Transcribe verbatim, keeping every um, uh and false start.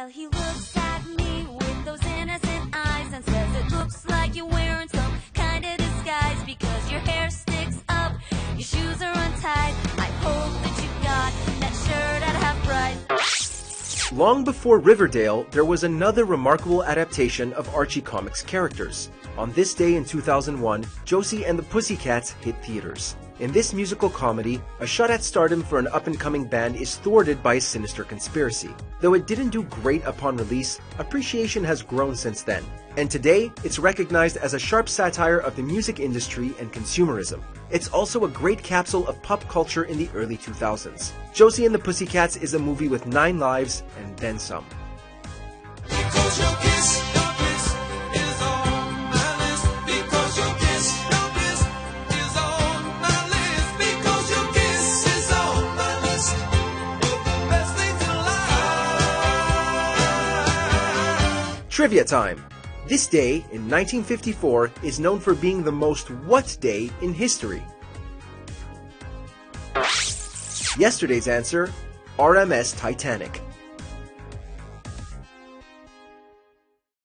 Well, he looks at me with those innocent eyes and says it looks like you're wearing some kind of disguise because your hair sticks up, your shoes are untied. I hope that you got that shirt at half price. Long before Riverdale, there was another remarkable adaptation of Archie Comics characters. On this day in two thousand one, Josie and the Pussycats hit theaters. In this musical comedy, a shot at stardom for an up-and-coming band is thwarted by a sinister conspiracy. Though it didn't do great upon release, appreciation has grown since then, and today it's recognized as a sharp satire of the music industry and consumerism. It's also a great capsule of pop culture in the early two thousands. Josie and the Pussycats is a movie with nine lives and then some. Trivia time! This day, in nineteen fifty-four, is known for being the most what day in history? Yesterday's answer, R M S Titanic.